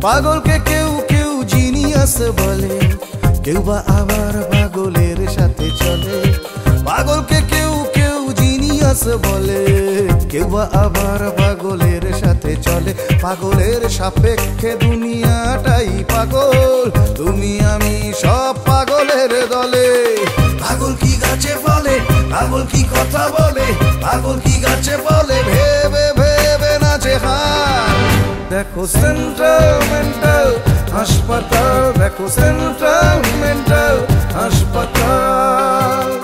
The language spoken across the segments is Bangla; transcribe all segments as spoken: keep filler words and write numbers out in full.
পাগলকে কেউ কেউ জিনিয়াস বলে, কেউ বা আবার পাগলের সাথে চলে। পাগলকে কেউ কেউ জিনিয়াস বলে, কেউ বা আবার পাগলের সাথে চলে। পাগলের সাপেক্ষে দুনিয়াটাই পাগল, তুমি আমি সব পাগলের দলে। পাগল কি গাছে ফলে, পাগল কি কথা বলে, পাগল কি গাছে বলে, ভেবে ভেবে নাচে হার। দেখো সেন্ট্রাল মেন্টাল হাসপাতাল, দেখো সেন্ট্রাল মেন্টাল হাসপাতাল।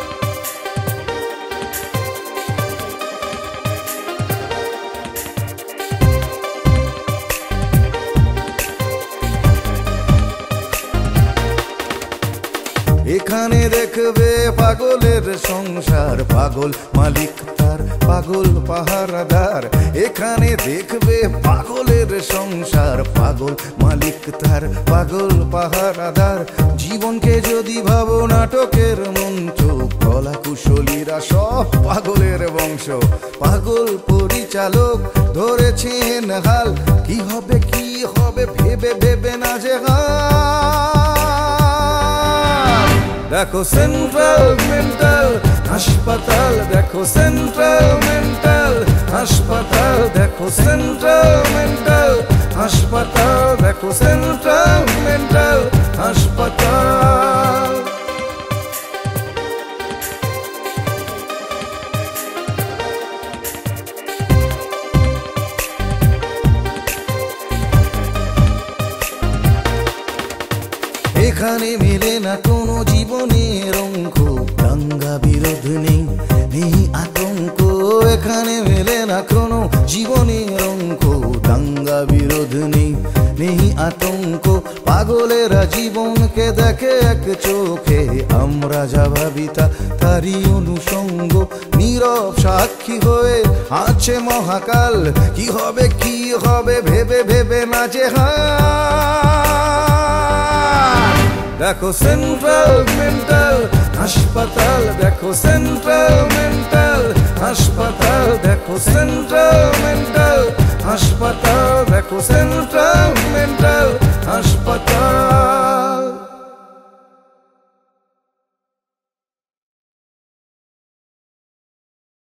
এখানে দেখবে পাগলের সংসার, পাগল মালিক তার পাগল পাহারাদার। এখানে দেখবে পাগলের সংসার, পাগল মালিক তার পাগল পাহারাদার। জীবনকে যদি ভাবো নাটকের মঞ্চ, কলা কুশলীরা সব পাগলের বংশ। পাগল পরিচালক ধরেছেন হাল, কি হবে কি হবে ভেবে ভেবে না যে দেখো সেন্ট্রাল মেন্টাল হাসপাতাল, দেখো সেন্ট্রাল মেন্টাল হাসপাতাল, দেখো সেন্ট্রাল মেন্টাল হাসপাতাল, দেখো সেন্ট্রাল মেন্টাল হাসপাতাল। এখানে মেলে না কোনো জীবনের অঙ্ক, দাঙ্গা বিরোধ নেই নেই আতঙ্ক। এখানে মেলে না কোনো জীবনের অঙ্ক, দাঙ্গা বিরোধ নেই নেই আতঙ্ক। পাগলেরা জীবনকে দেখে এক চোখে, আমরা যা ভাবি তা তারই অনুষঙ্গ। নীরব সাক্ষী হয়ে আছে মহাকাল, কি হবে কি হবে ভেবে ভেবে নাচে হার। দেখো সেন্ট্রাল মেন্টাল হাসপাতাল, দেখো সেন্ট্রাল মেন্টাল হাসপাতাল, দেখো সেন্ট্রাল মেন্টাল হাসপাতাল, দেখো সেন্ট্রাল মেন্টাল হাসপাতাল।